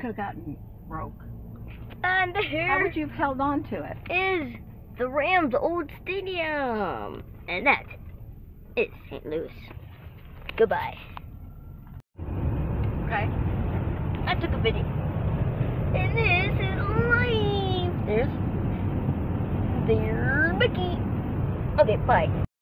could have gotten broke. And How here would you have held on to it? is the Rams' old stadium. And that is St. Louis. Goodbye. Okay. I took a video. And this is live. There's Mickey. Okay, bye.